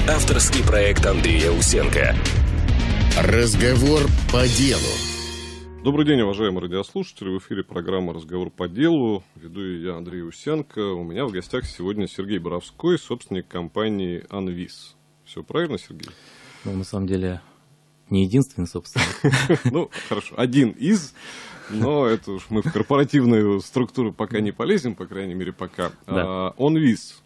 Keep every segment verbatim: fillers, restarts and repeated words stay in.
Авторский проект Андрея Усенко. Разговор по делу. Добрый день, уважаемые радиослушатели. В эфире программа «Разговор по делу». Веду я, Андрей Усенко. У меня в гостях сегодня Сергей Боровской, собственник компании «Анвис». Все правильно, Сергей? Ну, на самом деле, не единственный собственник. Ну, хорошо, один из, но это уж мы в корпоративную структуру пока не полезем, по крайней мере, пока. «Онвис».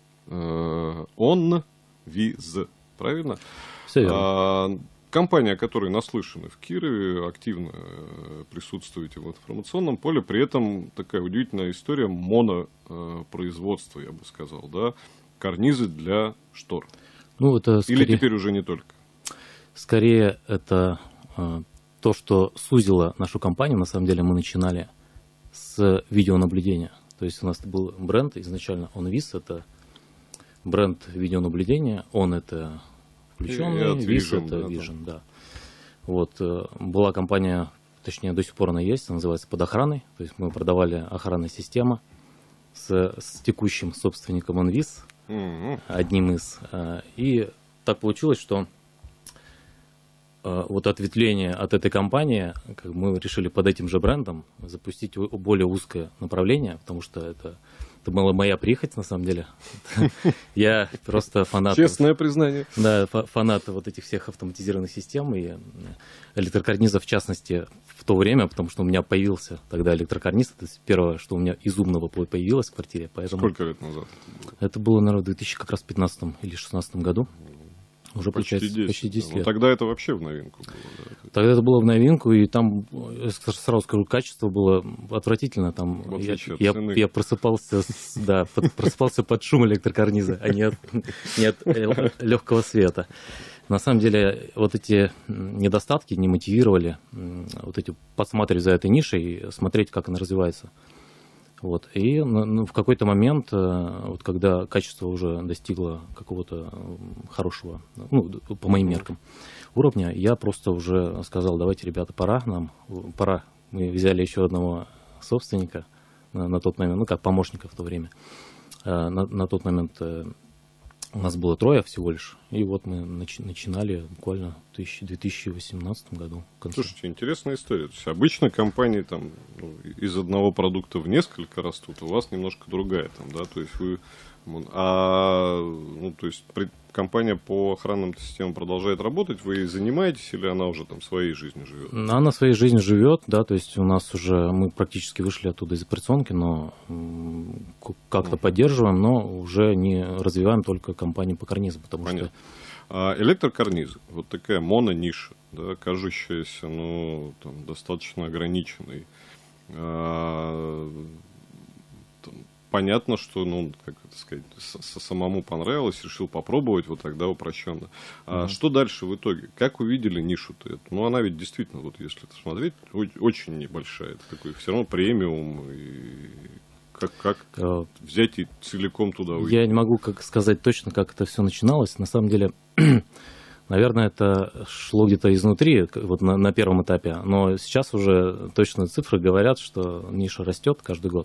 «Онвиз», правильно? Все верно. Компания, о которой наслышаны в Кирове, активно присутствуете в информационном поле, при этом такая удивительная история монопроизводства, я бы сказал, да, карнизы для штор. Ну, это скорее, Или теперь уже не только? Скорее, это э, то, что сузило нашу компанию. На самом деле мы начинали с видеонаблюдения. То есть у нас был бренд изначально «Онвис», это бренд видеонаблюдения, «Он» — это включенный, «Вис» — это да, Vision, да. Вот, была компания, точнее, до сих пор она есть, она называется «Под охраной». То есть мы продавали охранные системы с, с текущим собственником «Онвис», mm-hmm. одним из. И так получилось, что вот ответвление от этой компании, как мы решили под этим же брендом запустить более узкое направление, потому что это... Это была моя прихоть, на самом деле. Я просто фанат... Честное признание. Да, фанат вот этих всех автоматизированных систем и электрокарнизов, в частности, в то время, потому что у меня появился тогда электрокарниз. Это первое, что у меня из умного появилось в квартире. Поэтому... Сколько лет назад это было? Это было, наверное, в две тысячи пятнадцатом или шестнадцатом году. Уже почти десять. Почти десять лет. Ну, тогда это вообще в новинку было. Да? Тогда это было в новинку, и там, сразу скажу, качество было отвратительно. Там я, я, я просыпался, с, да, под, просыпался под шум электрокарниза, а не от, не от легкого света. На самом деле, вот эти недостатки не мотивировали вот эти, подсматривать за этой нишей и смотреть, как она развивается. Вот. И ну, в какой-то момент, вот, когда качество уже достигло какого-то хорошего, ну, по моим меркам, уровня, я просто уже сказал: давайте, ребята, пора нам, пора. Мы взяли еще одного собственника на, на тот момент, ну как помощника в то время. На, на тот момент у нас было трое всего лишь, и вот мы начи- начинали буквально в две тысячи восемнадцатом году. Слушайте, интересная история. То есть обычно компании там, ну, из одного продукта в несколько растут, у вас немножко другая там, да, то есть вы, а, ну, то есть при, компания по охранным системам продолжает работать, вы ей занимаетесь или она уже там своей жизнью живет? Она своей жизнью живет, да, то есть у нас уже, мы практически вышли оттуда из операционки, но как-то mm. поддерживаем, но уже не развиваем только компанию по карнизам, потому Понятно. что... А электрокарнизы, вот такая монониша, да, кажущаяся, ну, там, достаточно ограниченной. А, там, понятно, что, ну, как это сказать, с- самому понравилось, решил попробовать, вот тогда упрощенно. А mm-hmm. что дальше в итоге? Как увидели нишу-то эту? Ну, она ведь действительно, вот если смотреть, очень небольшая. Это такой все равно премиум. И как, как uh, взять и целиком туда уйти? Я не могу как сказать точно, как это все начиналось. На самом деле, наверное, это шло где-то изнутри, вот на, на первом этапе. Но сейчас уже точные цифры говорят, что ниша растет каждый год.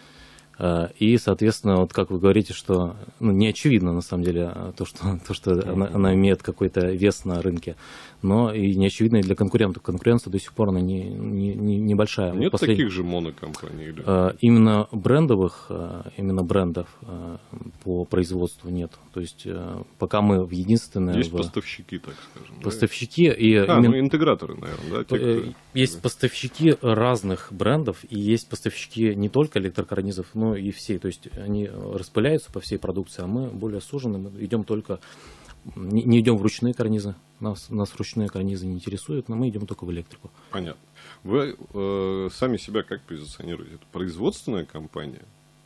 И, соответственно, вот как вы говорите, что ну, не очевидно, на самом деле, то, что, то, что mm-hmm. она, она имеет какой-то вес на рынке, но и не очевидно и для конкурентов. Конкуренция до сих пор она не, не, не, небольшая. Нет Послед... таких же монокомпаний? Или... Именно брендовых, именно брендов по производству нет. То есть пока мы в единственное... Есть в... поставщики, так скажем. Поставщики. Да? И а, именно... ну интеграторы, наверное, да? Те, кто... Есть поставщики разных брендов, и есть поставщики не только электрокарнизов, но и все. То есть они распыляются по всей продукции, а мы более сужены, мы идем только, не, не идем в ручные карнизы, нас, нас ручные карнизы не интересуют, но мы идем только в электрику. Понятно. Вы э, сами себя как позиционируете? Это производственная компания?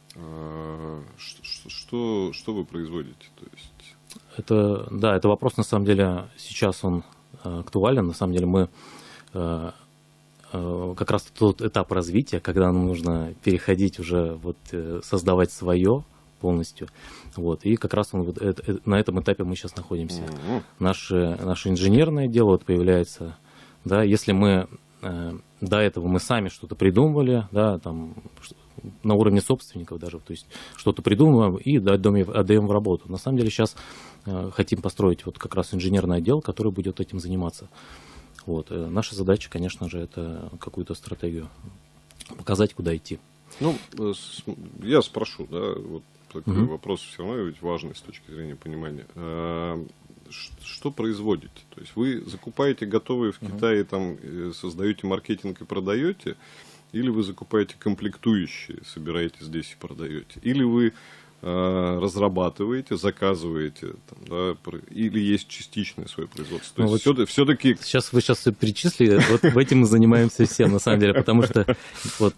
Э, что, что, что вы производите? То есть... это, да, это вопрос, на самом деле, сейчас он актуален. На самом деле мы э, как раз тот этап развития, когда нам нужно переходить уже, вот, создавать свое полностью. Вот. И как раз он, вот, это, на этом этапе мы сейчас находимся. Mm-hmm. Наше, наше инженерное дело вот появляется. Да, если мы э, до этого мы сами что-то придумывали, да, там, на уровне собственников даже, то есть что-то придумываем и отдаем, отдаем в работу. На самом деле сейчас хотим построить вот как раз инженерный отдел, который будет этим заниматься. Вот. Наша задача, конечно же, это какую-то стратегию показать, куда идти. Ну, я спрошу, да, вот такой угу. вопрос все равно ведь важный с точки зрения понимания. Что производите? То есть вы закупаете готовые в Китае, там создаете маркетинг и продаете, или вы закупаете комплектующие, собираете здесь и продаете, или вы разрабатываете, заказываете, там, да, или есть частичное свое производство. То ну, есть вот все-таки... Сейчас вы сейчас все перечислили, вот этим мы занимаемся всем, на самом деле, потому что вот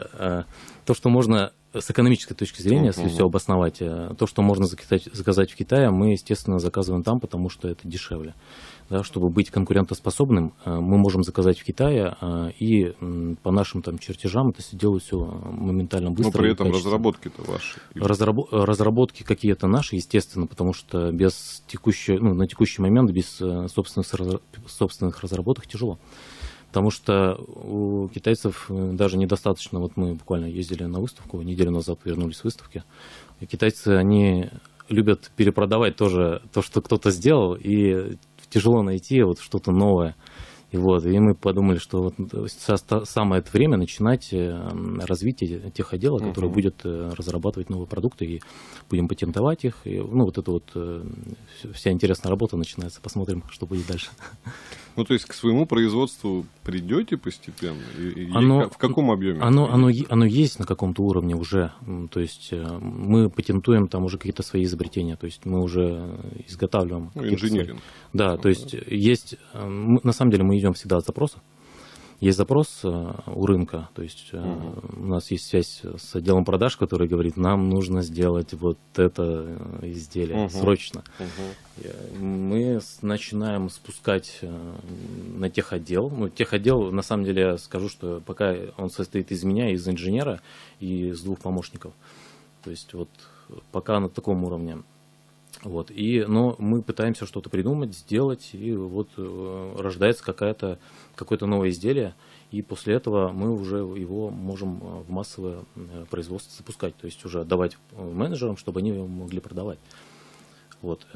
то, что можно с экономической точки зрения, если все обосновать, то, что можно заказать в Китае, мы, естественно, заказываем там, потому что это дешевле. Да, чтобы быть конкурентоспособным, мы можем заказать в Китае, и по нашим там чертежам это все делают все моментально быстро. Но при этом разработки-то ваши. Разраб... Разработки какие-то наши, естественно, потому что без текущей, ну, на текущий момент без собственных, собственных разработок тяжело. Потому что у китайцев даже недостаточно, вот мы буквально ездили на выставку, неделю назад вернулись с выставки, и китайцы, они любят перепродавать тоже то, что кто-то сделал, и тяжело найти вот что-то новое. И, вот, и мы подумали, что вот самое это время начинать развитие тех отделов, uh-huh. которые будет разрабатывать новые продукты, и будем патентовать их. И, ну, вот это вот вся интересная работа начинается. Посмотрим, что будет дальше. Ну, то есть к своему производству придете постепенно? И, оно, и в каком объеме? Оно, оно, оно есть на каком-то уровне уже. То есть мы патентуем там уже какие-то свои изобретения. То есть мы уже изготавливаем. Ну, инжиниринг. Свои... Да, ну, то есть да. есть... На самом деле мы идем всегда от запроса. Есть запрос у рынка, то есть uh-huh. у нас есть связь с отделом продаж, который говорит, нам нужно сделать вот это изделие uh-huh. срочно. Uh-huh. Мы начинаем спускать на техотдел. Ну, техотдел, на самом деле, я скажу, что пока он состоит из меня, из инженера и из двух помощников. То есть вот пока на таком уровне. Вот. И, но мы пытаемся что-то придумать, сделать, и вот рождается какая-то, какое-то новое изделие, и после этого мы уже его можем в массовое производство запускать, то есть уже отдавать менеджерам, чтобы они его могли продавать. Вот.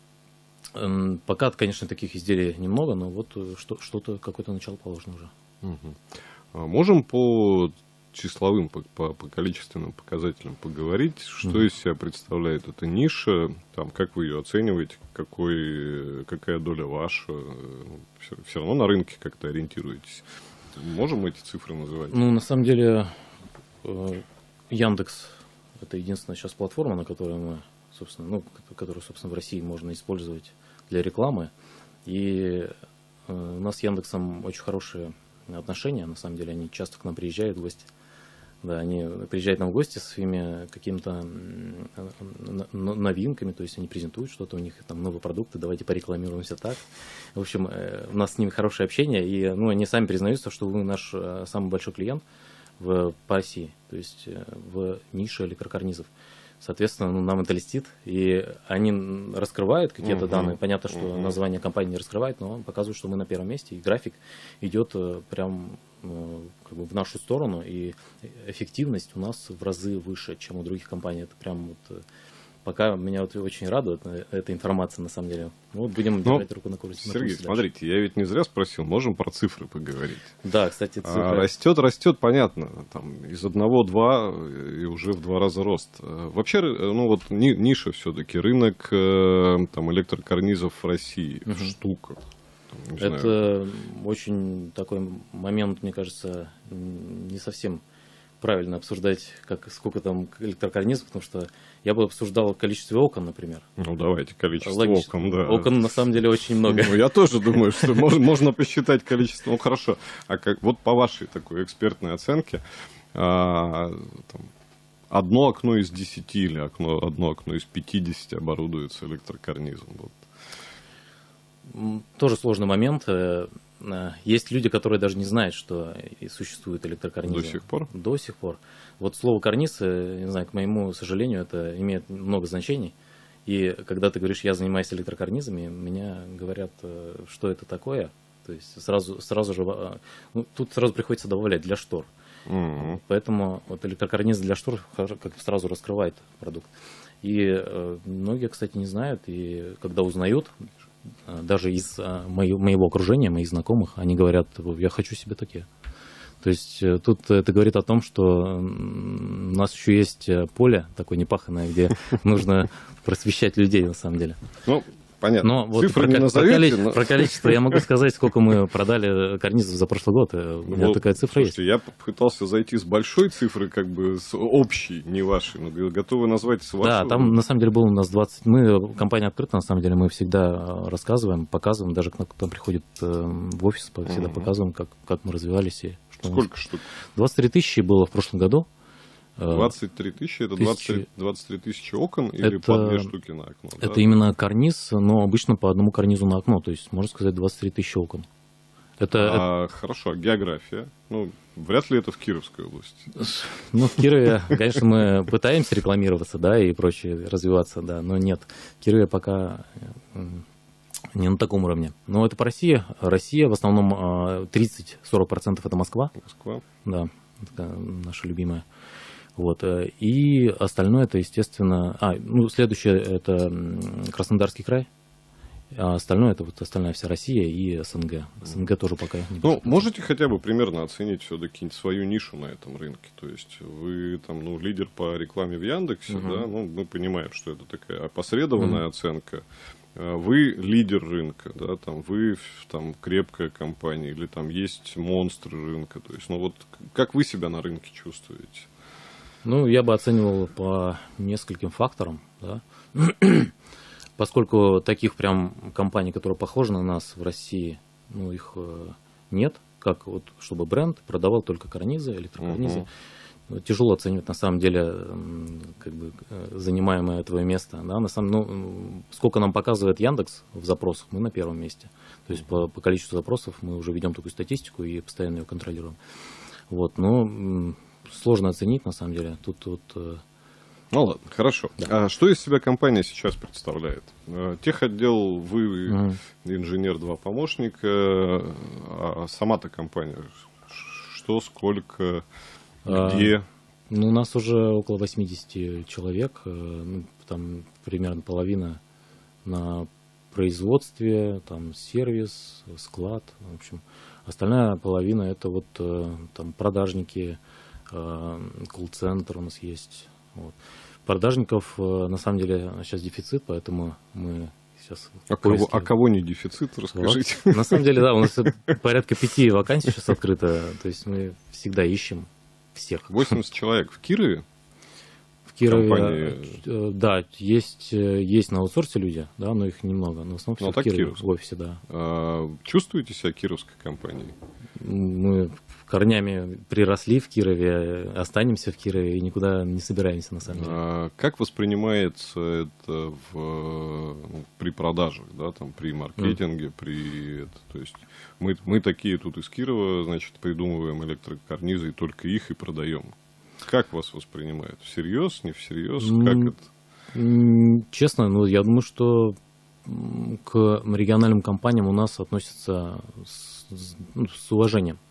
Пока, конечно, таких изделий немного, но вот что-то, какое-то начало положено уже. Угу. Можем по числовым, по, по, по количественным показателям поговорить, что mm-hmm. из себя представляет эта ниша, там, как вы ее оцениваете, какой, какая доля ваша, все, все равно на рынке как-то ориентируетесь. Можем эти цифры называть? Ну, на самом деле, Яндекс – это единственная сейчас платформа, на которой мы, собственно, ну, которую, собственно, в России можно использовать для рекламы. И у нас с Яндексом очень хорошие отношения, на самом деле, они часто к нам приезжают в гости. Да, они приезжают к нам в гости со своими какими-то новинками, то есть они презентуют что-то, у них там новые продукты, давайте порекламируемся так. В общем, у нас с ними хорошее общение, и ну, они сами признаются, что вы наш самый большой клиент в, по России, то есть в нише электрокарнизов. Соответственно, ну, нам это льстит, и они раскрывают какие-то uh-huh. данные. Понятно, что uh-huh. название компании не раскрывает, но показывают, что мы на первом месте, и график идет прям как бы в нашу сторону, и эффективность у нас в разы выше, чем у других компаний. Это прям вот пока меня вот очень радует эта информация, на самом деле. Ну, вот будем держать ну, руку на курсе. Сергей, на смотрите, я ведь не зря спросил, можем про цифры поговорить? Да, кстати, цифры. А, растет, растет, понятно, там из одного-два и уже в два раза рост. Вообще, ну вот ниша все-таки, рынок там электрокарнизов в России угу. в штуках. Там, это знаю. Очень такой момент, мне кажется, не совсем правильно обсуждать, как, сколько там электрокарнизов, потому что я бы обсуждал количество окон, например. Ну, давайте, количество Логично. окон, да. Окон, на самом деле, очень много. Ну, я тоже думаю, что можно, можно посчитать количество. Ну, хорошо. А как вот по вашей такой экспертной оценке, а, там, одно окно из десяти или окно, одно окно из пятидесяти оборудуется электрокарнизом? Вот. Тоже сложный момент. Есть люди, которые даже не знают, что существует электрокарнизы. До сих пор? До сих пор. Вот слово карниз, не знаю, к моему сожалению, это имеет много значений. И когда ты говоришь, я занимаюсь электрокарнизами, меня говорят, что это такое. То есть сразу, сразу же, ну, тут сразу приходится добавлять для штор. Mm-hmm. Поэтому вот электрокарнизы для штор как сразу раскрывает продукт. И э, многие, кстати, не знают, и когда узнают, э, даже из э, моего, моего окружения, моих знакомых, они говорят, я хочу себе такие. То есть э, тут это говорит о том, что у нас еще есть поле такое непаханное, где нужно просвещать людей на самом деле. Ну, понятно. Но вот про, не назовете, про, количество, но... про количество я могу сказать, сколько мы продали карнизов за прошлый год. У меня вот, такая цифра слушайте, есть. Я пытался зайти с большой цифры, как бы с общей, не вашей, но готовы назвать с вашей. Да, там на самом деле было у нас двадцать. Мы, компания открыта, на самом деле, мы всегда рассказываем, показываем, даже кто там приходит в офис, всегда угу. показываем, как, как мы развивались. И что сколько штук? двадцать три тысячи было в прошлом году. двадцать три тысячи, это двадцать три, двадцать три тысячи окон или это, по две штуки на окно? Это да? именно карниз, но обычно по одному карнизу на окно, то есть, можно сказать, двадцать три тысячи окон. Это, а, это... Хорошо, география? Ну, вряд ли это в Кировской области. Ну, в Кирове, конечно, мы пытаемся рекламироваться, да, и прочее, развиваться, да, но нет, в Кирове пока не на таком уровне. Но это по России. Россия в основном тридцать-сорок процентов это Москва. Москва. Да, это наша любимая. Вот. И остальное это, естественно... А, ну, следующее это Краснодарский край. А остальное это вот остальная вся Россия и СНГ. СНГ тоже пока не Ну, можете хотя бы примерно оценить все-таки свою нишу на этом рынке? То есть вы там, ну, лидер по рекламе в Яндексе, угу. да, ну, мы понимаем, что это такая опосредованная угу. оценка. Вы лидер рынка, да, там вы там крепкая компания или там есть монстры рынка. То есть, ну вот как вы себя на рынке чувствуете? Ну, я бы оценивал по нескольким факторам, да. Поскольку таких прям компаний, которые похожи на нас в России, ну, их нет, как вот, чтобы бренд продавал только карнизы, электрокарнизы. Uh-huh. Тяжело оценивать, на самом деле, как бы, занимаемое твое место. Да? На самом, ну, сколько нам показывает Яндекс в запросах, мы на первом месте. То есть по, по количеству запросов мы уже ведем такую статистику и постоянно ее контролируем. Вот, но сложно оценить, на самом деле. Тут, тут ну ладно, хорошо. Да. А что из себя компания сейчас представляет? Техотдел, вы mm. инженер, два помощника, а сама-то компания что, сколько, где? А, ну, у нас уже около восемьдесят человек, ну, там примерно половина на производстве, там сервис, склад, в общем. Остальная половина это вот там продажники, колл-центр у нас есть. Вот. Продажников, на самом деле, сейчас дефицит, поэтому мы сейчас... А кого, а кого не дефицит, расскажите. Вот. На самом деле, да, у нас порядка пяти вакансий сейчас открыто, то есть мы всегда ищем всех. восемьдесят человек в Кирове? В Кирове, компании... да, есть, есть на аутсорсе люди, да, но их немного, но в основном все в Кирове, в офисе, да. А, чувствуете себя кировской компанией? Мы корнями приросли в Кирове, останемся в Кирове и никуда не собираемся, на самом деле. А как воспринимается это в, ну, при продажах, да, там, при маркетинге, mm. при... Это, то есть мы, мы такие тут из Кирова, значит, придумываем электрокарнизы, и только их и продаем. Как вас воспринимают? Всерьез, не всерьез? Mm. Как это? Честно, ну, я думаю, что к региональным компаниям у нас относятся с, с уважением.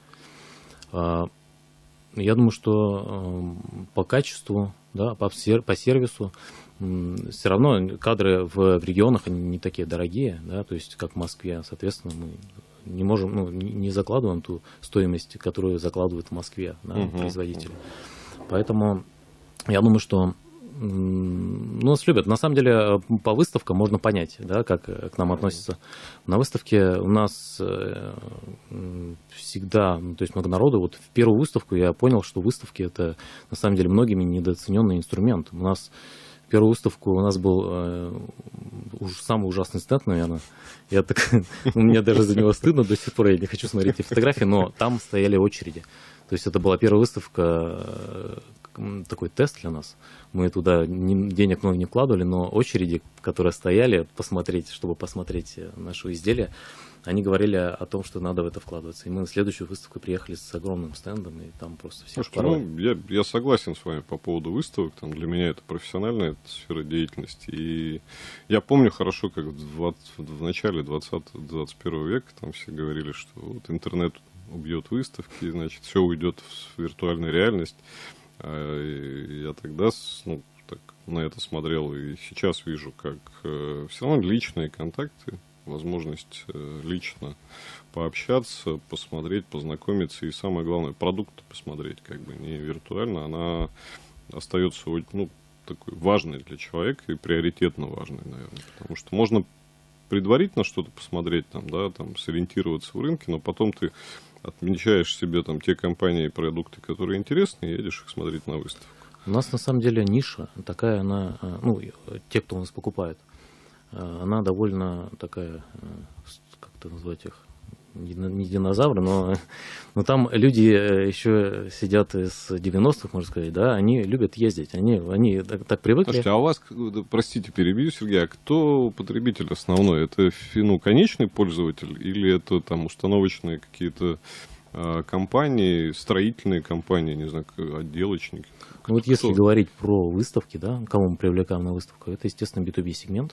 Я думаю, что по качеству, да, по, по сервису все равно кадры в регионах они не такие дорогие, да, то есть как в Москве, соответственно, мы не можем, ну, не закладываем ту стоимость, которую закладывают в Москве, да, uh-huh. производители. Поэтому я думаю, что ну, нас любят. На самом деле, по выставкам можно понять, да, как к нам относятся. На выставке у нас всегда, ну, то есть много народу. Вот в первую выставку я понял, что выставки это на самом деле многими недооцененный инструмент. У нас в первую выставку у нас был э, уж самый ужасный стенд, наверное. Я так, у меня даже за него стыдно до сих пор, я не хочу смотреть эти фотографии, но там стояли очереди. То есть это была первая выставка, такой тест для нас. Мы туда не, денег много не вкладывали, но очереди, которые стояли посмотреть, чтобы посмотреть наше изделие, они говорили о том, что надо в это вкладываться. И мы на следующую выставку приехали с огромным стендом, и там просто все порвали. Ну, я, я согласен с вами по поводу выставок. Там для меня это профессиональная сфера деятельности. И я помню хорошо, как в, двадцать, в начале двадцатого-двадцать первого века там все говорили, что вот интернет убьет выставки, значит, все уйдет в виртуальную реальность. Я тогда, ну, так на это смотрел и сейчас вижу, как все равно личные контакты, возможность лично пообщаться, посмотреть, познакомиться и, самое главное, продукт посмотреть, как бы не виртуально, она остается, ну, такой важной для человека и приоритетно важной, наверное, потому что можно предварительно что-то посмотреть, там, да, там, сориентироваться в рынке, но потом ты отмечаешь себе там те компании и продукты, которые интересны, и едешь их смотреть на выставку. У нас на самом деле ниша такая, она, ну, те, кто у нас покупает, она довольно такая, как это назвать их, не динозавры, но, но там люди еще сидят из девяностых, можно сказать, да, они любят ездить, они, они так, так привыкли. Слушайте, а у вас, простите, перебью, Сергей, а кто потребитель основной? Это, ну, конечный пользователь или это там установочные какие-то а, компании, строительные компании, не знаю, отделочники? Ну, вот если говорить про выставки, да, кого мы привлекаем на выставку, это, естественно, би ту би сегмент.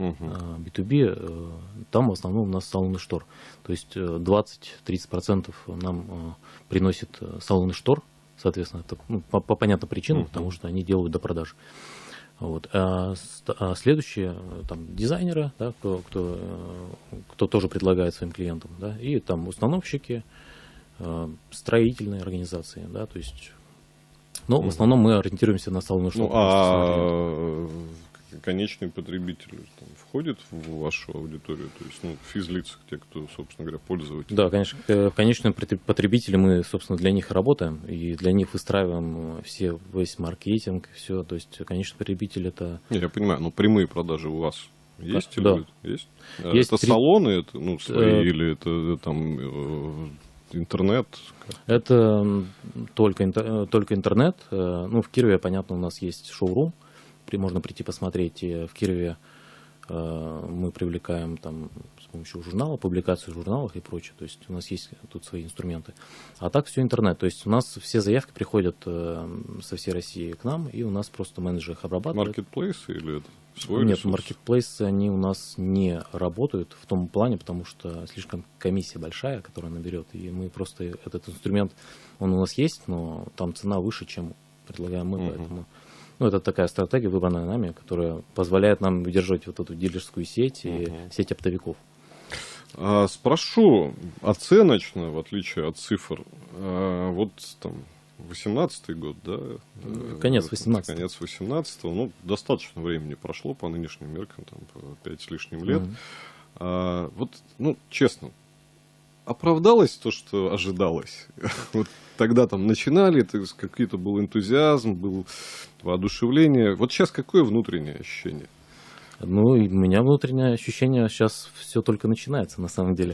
би ту би, там в основном у нас салоны штор. То есть двадцать-тридцать процентов нам приносит салоны штор, соответственно, это, ну, по, по понятным причинам, uh-huh. потому что они делают до продаж. Вот. А, а следующие там дизайнеры, да, кто, кто, кто тоже предлагает своим клиентам, да, и там установщики, строительные организации, да, то есть, но uh-huh. в основном мы ориентируемся на салоны штор. Ну, а конечный потребитель там входит в вашу аудиторию, то есть, ну, физлица, те, кто, собственно говоря, пользователи? Да, конечно, конечные потребители, мы, собственно, для них работаем, и для них выстраиваем все, весь маркетинг, все, то есть, конечный потребитель это... Не, я понимаю, но прямые продажи у вас есть? Да. Или есть? есть? Это три... салоны, это, ну, свои, или это там... интернет? Это только, только интернет. Ну, в Кирове, понятно, у нас есть шоурум. Можно прийти посмотреть. В Кирове мы привлекаем там с помощью журнала, публикацию в журналах и прочее. То есть у нас есть тут свои инструменты. А так все интернет. То есть у нас все заявки приходят со всей России к нам, и у нас просто менеджеры их обрабатывают. Маркетплейсы или это свой Нет, ресурс? маркетплейсы, они у нас не работают в том плане, потому что слишком комиссия большая, которая наберет. И мы просто, этот инструмент, он у нас есть, но там цена выше, чем предлагаем мы, uh-huh. поэтому... Ну, это такая стратегия, выбранная нами, которая позволяет нам удержать вот эту дилерскую сеть и uh-huh. сеть оптовиков. А, спрошу оценочно, в отличие от цифр, а, вот там восемнадцатый год, да? Конец восемнадцатого. Конец восемнадцатого, ну, достаточно времени прошло по нынешним меркам, там, пять с лишним лет. Uh-huh. А, вот, ну, честно, оправдалось то, что ожидалось? Вот тогда там начинали, какой-то был энтузиазм, был воодушевление. Вот сейчас какое внутреннее ощущение? Ну, и у меня внутреннее ощущение, сейчас все только начинается, на самом деле.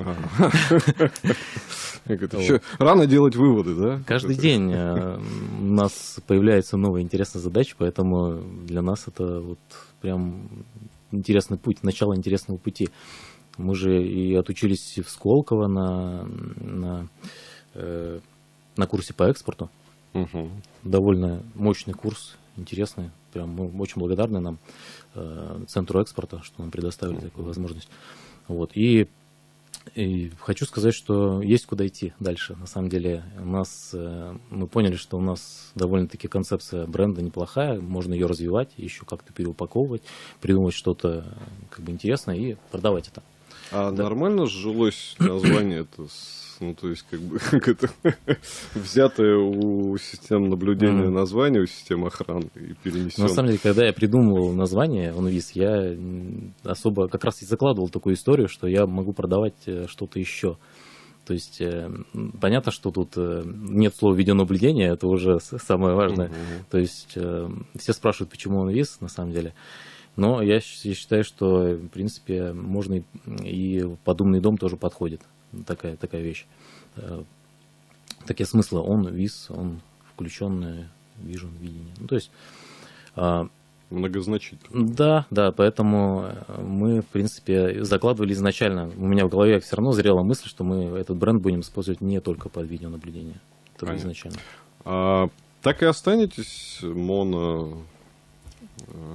Рано делать выводы, да? Каждый день у нас появляется новая интересная задача, поэтому для нас это вот прям интересный путь, начало интересного пути. Мы же и отучились в Сколково на, на, э, на курсе по экспорту. Угу. Довольно мощный курс, интересный. Прям мы очень благодарны нам, э, Центру экспорта, что нам предоставили угу. такую возможность. Вот. И, и хочу сказать, что есть куда идти дальше. На самом деле у нас, э, мы поняли, что у нас довольно-таки концепция бренда неплохая, можно ее развивать, еще как-то переупаковывать, придумать что-то как бы интересное и продавать это. А да. Нормально сжилось название это, ну, то есть, как бы, как это, взятое у систем наблюдения mm. название, у системы охраны и перенесенное? На самом деле, когда я придумывал название OnVis, я особо как раз и закладывал такую историю, что я могу продавать что-то еще. То есть, понятно, что тут нет слова видеонаблюдение, это уже самое важное. Mm-hmm. То есть, все спрашивают, почему OnVis, на самом деле. Но я, я считаю, что, в принципе, можно и, и под умный дом тоже подходит. Такая, такая вещь. Такие смыслы. Он, виз, он включенный, вижен, видение. Ну, то есть... Многозначительно. Да, да, поэтому мы, в принципе, закладывали изначально. У меня в голове все равно зрела мысль, что мы этот бренд будем использовать не только под видеонаблюдение. Это было изначально. А, так и останетесь моно...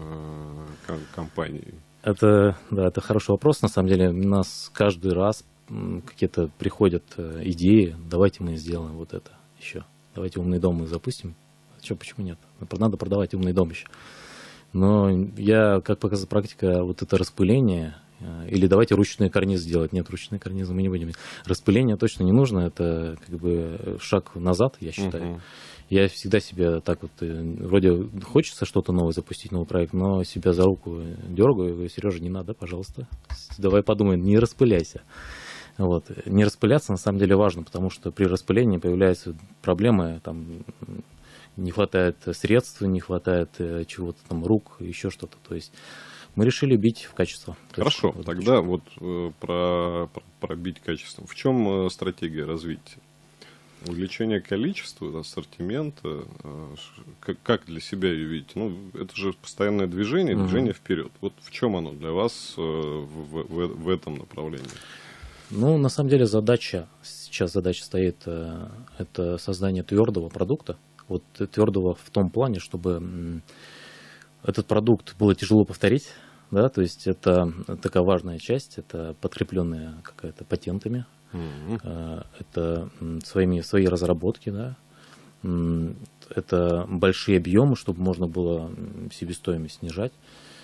компанией? Это, да, это хороший вопрос. На самом деле, у нас каждый раз какие-то приходят идеи, давайте мы сделаем вот это еще. Давайте умный дом мы запустим. Что, почему нет? Надо продавать умный дом еще. Но я, как показывает практика, вот это распыление, или давайте ручные карнизы делать. Нет, ручные карнизы мы не будем. Распыление точно не нужно, это как бы шаг назад, я считаю. Uh-huh. Я всегда себя так вот, вроде хочется что-то новое запустить, новый проект, но себя за руку дергаю, говорю: Сережа, не надо, пожалуйста, давай подумаем, не распыляйся. Вот. Не распыляться на самом деле важно, потому что при распылении появляются проблемы, там, не хватает средств, не хватает чего-то там, рук, еще что-то. То есть мы решили бить в качество. Хорошо, есть, тогда вот э, про, про, про бить качеством. В чем э, стратегия развития? Увеличение количества, ассортимента, э, как, как для себя ее видите? Ну, это же постоянное движение, движение mm-hmm. вперед. Вот в чем оно для вас э, в, в, в этом направлении? Ну, на самом деле задача, сейчас задача стоит, э, это создание твердого продукта. Вот твердого в том плане, чтобы этот продукт было тяжело повторить, да, то есть это такая важная часть, это подкрепленная какая-то патентами, mm-hmm. это своими, свои разработки, да, это большие объемы, чтобы можно было себестоимость снижать.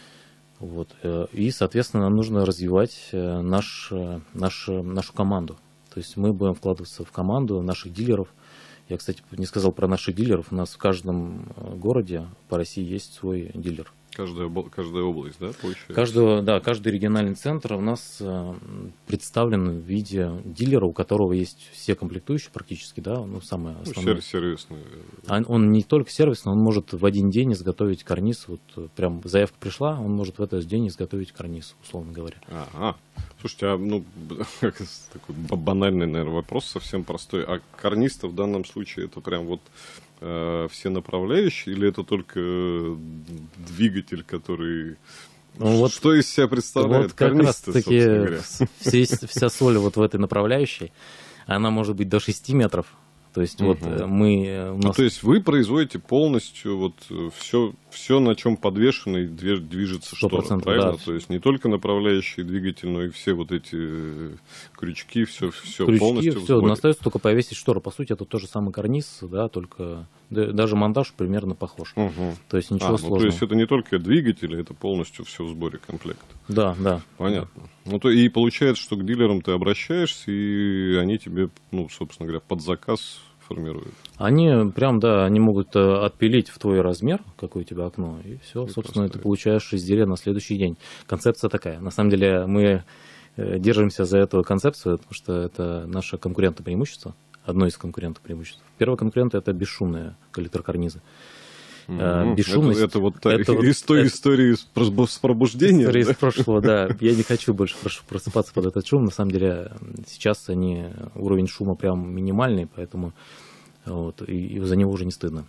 Вот. И, соответственно, нам нужно развивать наш, наш, нашу команду. То есть мы будем вкладываться в команду наших дилеров. Я, кстати, не сказал про наших дилеров. У нас в каждом городе по России есть свой дилер. Каждая, каждая область, да, получается? Каждого, да, каждый региональный центр у нас представлен в виде дилера, у которого есть все комплектующие практически, да, ну, самое основное. Ну, сервисный. Он не только сервисный, он может в один день изготовить карниз, вот прям заявка пришла, он может в этот день изготовить карниз, условно говоря. Ага. Слушайте, а ну, такой банальный, наверное, вопрос, совсем простой. А карниз-то в данном случае это прям вот э, все направляющие, или это только двигатель, который... Ну, вот, что из себя представляет вот карниз-то, собственно говоря? Все, вся соль вот в этой направляющей, она может быть до шести метров. То есть, угу. вот мы... У нас... ну, то есть вы производите полностью вот все, все на чем подвешено и движется штора, правильно? Да. То есть не только направляющие двигатель, но и все вот эти крючки, все, все крючки, полностью все, остается только повесить штору. По сути, это тот же самый карниз, да, только даже монтаж примерно похож. Угу. То есть ничего а, сложного. Ну, то есть это не только двигатели, это полностью все в сборе комплект. Да, да. Понятно. Да. Ну, то и получается, что к дилерам ты обращаешься, и они тебе, ну, собственно говоря, под заказ формируют. Они прям, да, они могут отпилить в твой размер, какое у тебя окно, и все, и собственно, поставить. Ты получаешь изделие на следующий день. Концепция такая. На самом деле мы держимся за эту концепцию, потому что это наше конкурентное преимущество, одно из конкурентных преимуществ. Первое конкурентное – это бесшумные коллектор-карнизы. Mm-hmm. Бесшумность. Это, это вот та это из той вот, истории это, с пробуждением. История да? из прошлого, да. Я не хочу больше просыпаться под этот шум. На самом деле сейчас они, уровень шума прям минимальный, поэтому вот, и, и за него уже не стыдно.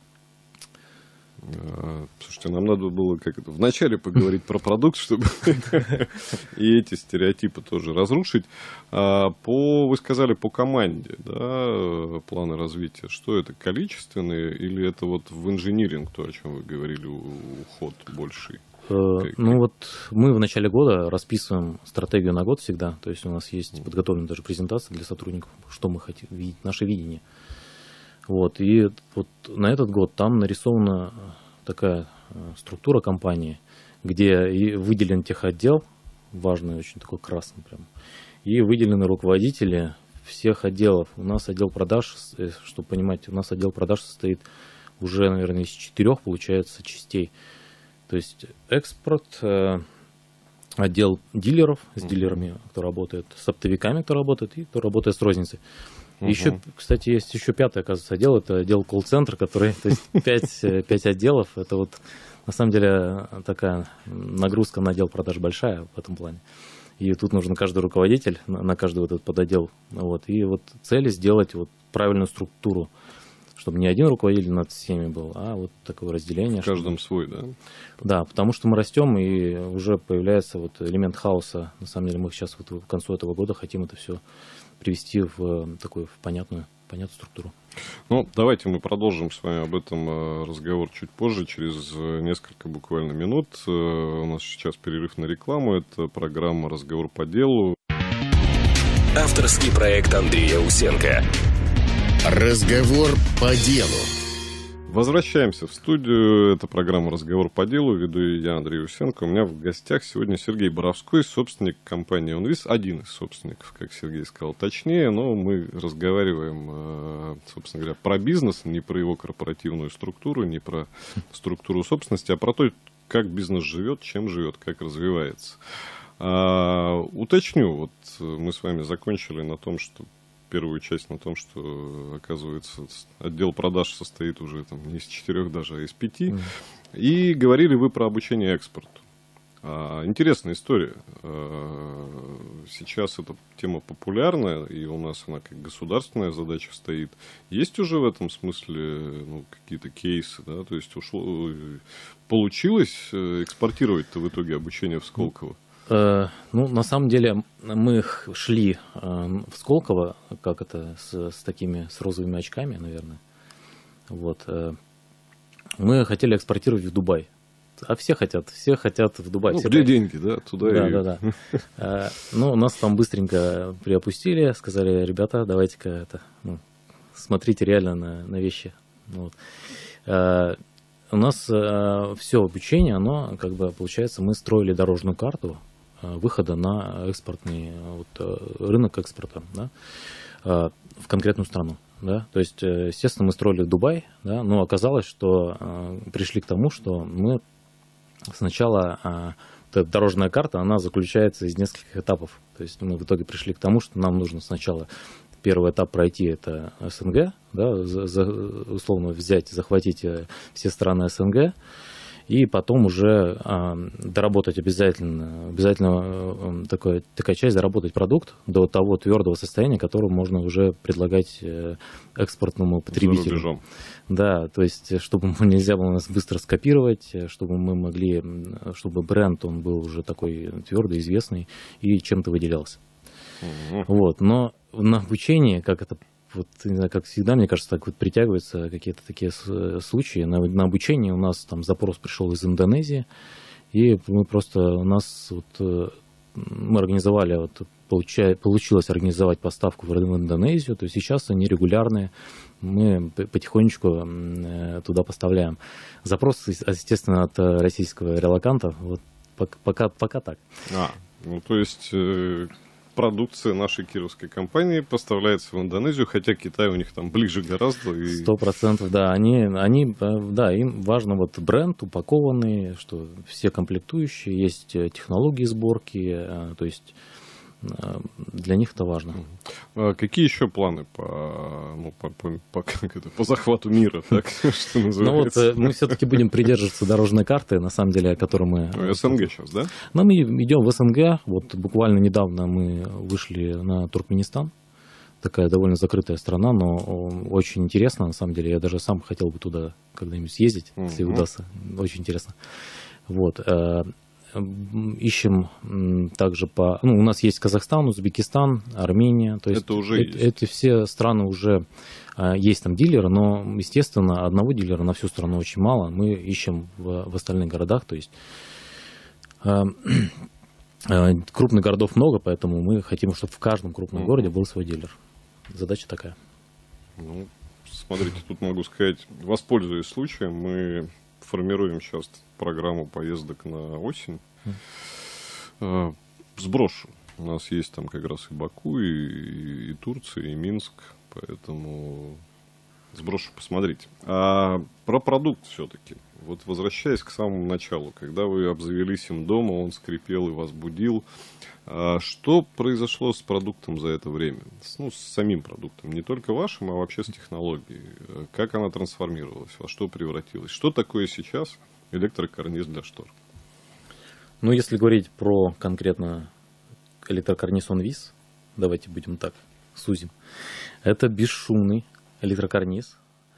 Слушайте, нам надо было как это вначале поговорить про продукт, чтобы и эти стереотипы тоже разрушить. По, вы сказали, по команде, да, планы развития. Что это, количественные или это вот в инжиниринг, то, о чем вы говорили, уход больший? Ну вот мы в начале года расписываем стратегию на год всегда. То есть у нас есть подготовлена даже презентация для сотрудников, что мы хотим видеть, наше видение. Вот, и вот на этот год там нарисована такая структура компании, где и выделен техотдел, важный, очень такой красный прям, и выделены руководители всех отделов. У нас отдел продаж, чтобы понимать, у нас отдел продаж состоит уже, наверное, из четырех, получается, частей. То есть экспорт, отдел дилеров, с дилерами, кто работает, с оптовиками, кто работает, и кто работает с розницей. Uh-huh. Еще, кстати, есть еще пятый, оказывается, отдел, это отдел колл-центр, который, то есть пять, пять отделов, это вот на самом деле такая нагрузка на отдел продаж большая в этом плане. И тут нужен каждый руководитель на, на каждый вот этот подотдел. Вот. И вот цель сделать вот правильную структуру, чтобы не один руководитель над всеми был, а вот такое разделение. В каждом чтобы... свой, да? Да, потому что мы растем, и уже появляется вот элемент хаоса. На самом деле мы сейчас вот к концу этого года хотим это все привести в такую в понятную, понятную структуру. Ну, давайте мы продолжим с вами об этом разговор чуть позже, через несколько буквально минут. У нас сейчас перерыв на рекламу. Это программа «Разговор по делу». Авторский проект Андрея Усенко. Разговор по делу. Возвращаемся в студию. Это программа «Разговор по делу». Веду я, Андрей Усенко. У меня в гостях сегодня Сергей Боровской, собственник компании «Онвиз». Один из собственников, как Сергей сказал, точнее. Но мы разговариваем, собственно говоря, про бизнес, не про его корпоративную структуру, не про структуру собственности, а про то, как бизнес живет, чем живет, как развивается. А, уточню, вот мы с вами закончили на том, что первую часть на том, что, оказывается, отдел продаж состоит уже там, не из четырех даже, а из пяти. Mm. И говорили вы про обучение экспорту. А, интересная история. А, сейчас эта тема популярная, и у нас она как государственная задача стоит. Есть уже в этом смысле ну, какие-то кейсы, да? То есть ушло, получилось экспортировать-то в итоге обучение в Сколково? Ну, на самом деле, мы шли в Сколково, как это, с, с такими, с розовыми очками, наверное. Вот. Мы хотели экспортировать в Дубай. А все хотят, все хотят в Дубай. Ну, все где хотят. деньги, да, туда да, и... Да, да, да. Ну, нас там быстренько приопустили, сказали, ребята, давайте-ка это, ну, смотрите реально на, на вещи. Вот. У нас все обучение, оно, как бы, получается, мы строили дорожную карту выхода на экспортный вот, рынок экспорта, да, в конкретную страну. Да? То есть, естественно, мы строили Дубай, да, но оказалось, что пришли к тому, что мы сначала, эта дорожная карта, она заключается из нескольких этапов. То есть мы в итоге пришли к тому, что нам нужно сначала первый этап пройти, это СНГ, да, за, за, условно взять, захватить все страны СНГ, и потом уже а, доработать обязательно, обязательно а, такое, такая часть, доработать продукт до того твердого состояния, которое можно уже предлагать экспортному потребителю. Да, то есть, чтобы нельзя было нас быстро скопировать, чтобы мы могли, чтобы бренд, он был уже такой твердый, известный и чем-то выделялся. Угу. Вот, но на обучении, как это вот, не знаю, как всегда, мне кажется, так вот притягиваются какие-то такие случаи. На, на обучении у нас там запрос пришел из Индонезии, и мы просто, у нас вот, мы организовали, вот, получа, получилось организовать поставку в Индонезию, то есть сейчас они регулярные, мы потихонечку туда поставляем. Запрос, естественно, от российского релоканта, вот пока, пока так. А, ну то есть... Продукция нашей кировской компании поставляется в Индонезию, хотя Китай у них там ближе гораздо. Сто процентов, да. Они, они, да, им важно вот бренд упакованный, что все комплектующие, есть технологии сборки, то есть для них это важно. А какие еще планы по, ну, по, по, по, как это, по захвату мира, так, что называется? Ну вот мы все-таки будем придерживаться дорожной карты, на самом деле, о которой мы... СНГ сейчас, да? Ну, мы идем в СНГ, вот буквально недавно мы вышли на Туркменистан, такая довольно закрытая страна, но очень интересно, на самом деле, я даже сам хотел бы туда когда-нибудь съездить, uh-huh. если удастся, очень интересно. Вот, ищем также по... Ну, у нас есть Казахстан, Узбекистан, Армения. То есть это уже это, есть. Эти все страны уже... Есть там дилеры, но, естественно, одного дилера на всю страну очень мало. Мы ищем в, в остальных городах. То есть крупных городов много, поэтому мы хотим, чтобы в каждом крупном mm-hmm. городе был свой дилер. Задача такая. Ну, смотрите, тут могу сказать, воспользуясь случаем, мы... формируем сейчас программу поездок на осень. Mm. Сброшу. У нас есть там как раз и Баку, и, и, и Турция, и Минск. Поэтому сброшу, посмотрите. А про продукт все-таки. Вот возвращаясь к самому началу, когда вы обзавелись им дома, он скрипел и вас будил. А что произошло с продуктом за это время? Ну, с самим продуктом. Не только вашим, а вообще с технологией. Как она трансформировалась? Во что превратилась? Что такое сейчас электрокарниз для штор? Ну, если говорить про конкретно электрокарниз Онвиз, давайте будем так, сузим. Это бесшумный электрокарниз,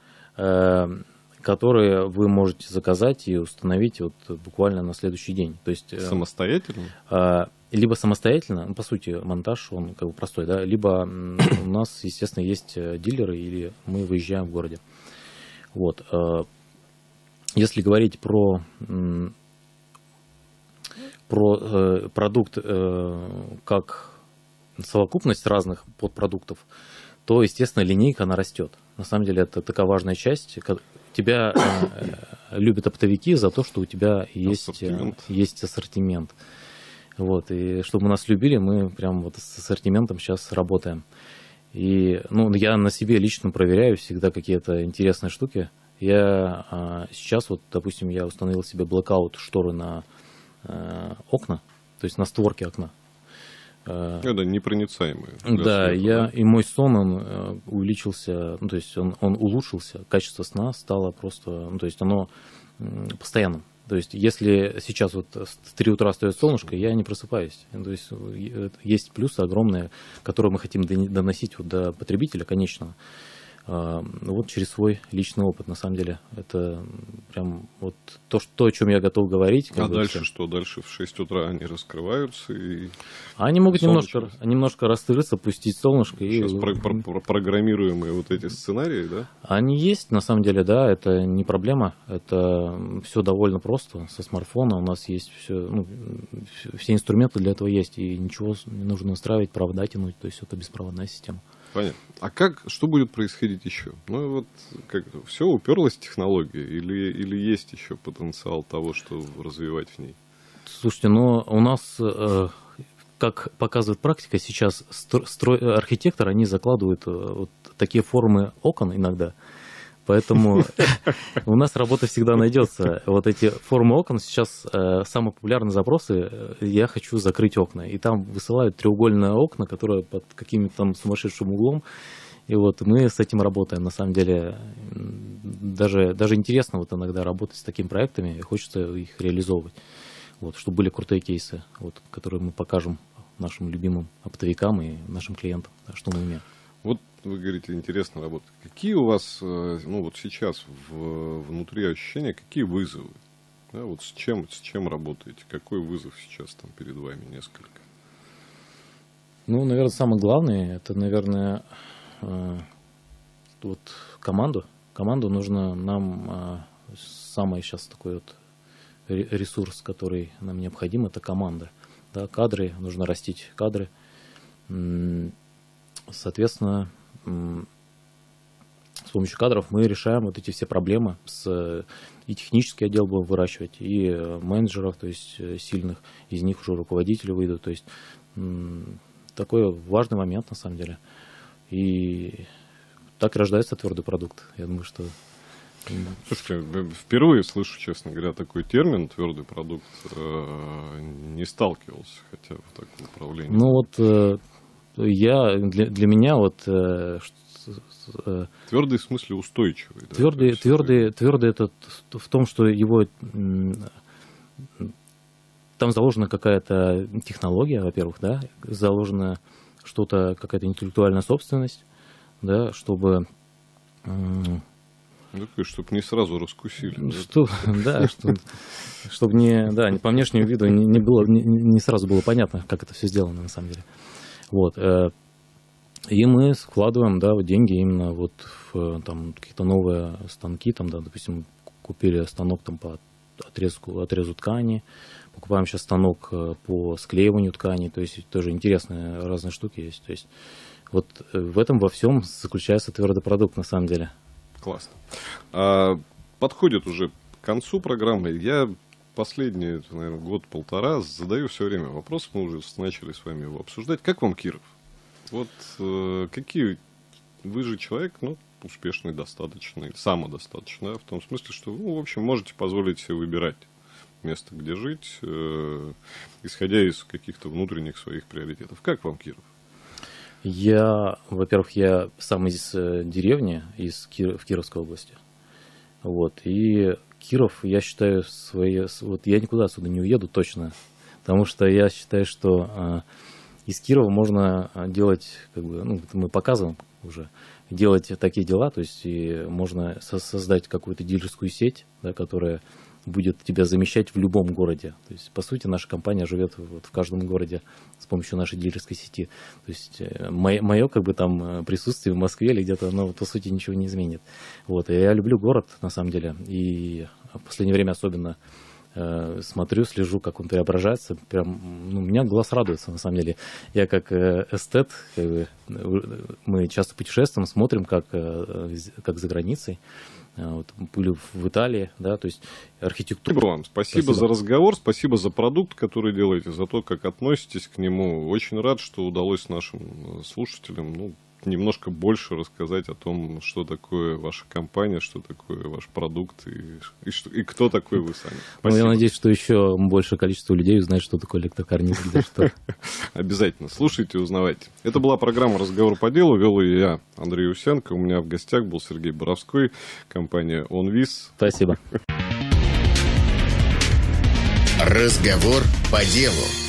которые вы можете заказать и установить вот буквально на следующий день. То есть, самостоятельно? Либо самостоятельно, ну, по сути, монтаж, он как бы простой, да, либо у нас, естественно, есть дилеры, или мы выезжаем в городе. Вот. Если говорить про, про продукт как совокупность разных подпродуктов, то, естественно, линейка, она растет. На самом деле, это такая важная часть. Тебя э, любят оптовики за то, что у тебя есть ассортимент. Есть ассортимент. Вот. И чтобы нас любили, мы прям вот с ассортиментом сейчас работаем. И ну, я на себе лично проверяю всегда какие-то интересные штуки. Я а, сейчас, вот, допустим, я установил себе blackout шторы на а, окна, то есть на створки окна. Это непроницаемые. Да, света, я, да, и мой сон, он увеличился, ну, то есть он, он улучшился, качество сна стало просто, ну, то есть оно постоянным. То есть если сейчас вот в три утра встает солнышко, я не просыпаюсь. То есть есть плюсы огромные, которые мы хотим доносить вот до потребителя конечного. Вот через свой личный опыт, на самом деле. Это прям вот то, что, то о чем я готов говорить. А дальше все. Что? Дальше в шесть утра они раскрываются и... Они могут немножко, немножко раскрыться, пустить солнышко. Сейчас и... про- про- программируемые вот эти сценарии, да? Они есть, на самом деле, да, это не проблема. Это все довольно просто. Со смартфона у нас есть все, ну, все инструменты для этого есть. И ничего не нужно настраивать, провода тянуть. То есть это беспроводная система. Понятно. А как, что будет происходить еще? Ну вот как все уперлось в технологии или, или есть еще потенциал того, что развивать в ней? Слушайте, ну у нас, э, как показывает практика, сейчас строй, архитекторы, они закладывают вот такие формы окон иногда. Поэтому у нас работа всегда найдется. Вот эти формы окон сейчас э, самые популярные запросы. Я хочу закрыть окна. И там высылают треугольные окна, которые под каким-то там сумасшедшим углом. И вот мы с этим работаем. На самом деле даже, даже интересно вот иногда работать с такими проектами. И хочется их реализовывать. Вот, чтобы были крутые кейсы, вот, которые мы покажем нашим любимым оптовикам и нашим клиентам, что мы умеем. Вот вы говорите, интересно работать. Какие у вас, ну вот сейчас в, внутри ощущения, какие вызовы? Да, вот с чем, с чем работаете? Какой вызов сейчас там перед вами несколько? Ну, наверное, самое главное, это, наверное, э, вот команду. Команду нужно нам, э, самый сейчас такой вот ресурс, который нам необходим, это команда. Да, кадры, нужно растить кадры. Соответственно, с помощью кадров мы решаем вот эти все проблемы. С, и технический отдел будем выращивать, и менеджеров, то есть сильных, из них уже руководители выйдут. То есть такой важный момент на самом деле. И так и рождается твердый продукт. Я думаю, что... Слушайте, впервые слышу, честно говоря, такой термин «твердый продукт». Не сталкивался, хотя в таком управлении. Ну вот... Я, для, для меня вот... Твердый в смысле устойчивый. Да? Твердый, есть, твердый, твердый это в том, что его... Там заложена какая-то технология, во-первых, да, заложена что-то, какая-то интеллектуальная собственность, да, чтобы... Ну, чтобы не сразу раскусили. Что, да, что, чтобы не, да, по внешнему виду не, не, было, не, не сразу было понятно, как это все сделано на самом деле. Вот. И мы вкладываем, да, деньги именно вот в там, какие-то новые станки, там, да, допустим, купили станок там, по отрезку, отрезу ткани, покупаем сейчас станок по склеиванию ткани, то есть тоже интересные разные штуки есть. То есть вот в этом во всем заключается твердый продукт на самом деле. Классно. А, подходит уже к концу программы. Я последний, наверное, год-полтора задаю все время вопрос, мы уже начали с вами его обсуждать. Как вам Киров? Вот э, какие... Вы же человек, ну, успешный, достаточный, самодостаточный, да, в том смысле, что вы, ну, в общем, можете позволить себе выбирать место, где жить, э, исходя из каких-то внутренних своих приоритетов. Как вам Киров? Я, во-первых, я сам из деревни, из Кир... в Кировской области. Вот, и Киров, я считаю, свои... вот я никуда отсюда не уеду точно, потому что я считаю, что э, из Кирова можно делать, как бы, ну, мы показываем уже, делать такие дела, то есть и можно со- создать какую-то дилерскую сеть, да, которая будет тебя замещать в любом городе. То есть, по сути, наша компания живет вот в каждом городе с помощью нашей дилерской сети. То есть, мое, мое как бы там присутствие в Москве или где-то, оно, по сути, ничего не изменит. Вот. И я люблю город, на самом деле. И в последнее время особенно смотрю, слежу, как он преображается, прям, ну, у меня глаз радуется, на самом деле. Я как эстет, как бы, мы часто путешествуем, смотрим, как, как за границей. Вот, были в Италии, да, то есть архитектура. Спасибо вам, спасибо, спасибо за разговор, спасибо за продукт, который делаете, за то, как относитесь к нему. Очень рад, что удалось нашим слушателям, ну, немножко больше рассказать о том, что такое ваша компания, что такое ваш продукт и, и, что, и кто такой вы сами. Ну, я надеюсь, что еще большее количество людей узнает, что такое электрокарниз. Обязательно слушайте, узнавайте. Это была программа «Разговор по делу». Вел ее я, Андрей Усенко. У меня в гостях был Сергей Боровской, компания OnVis. Спасибо. Разговор по делу.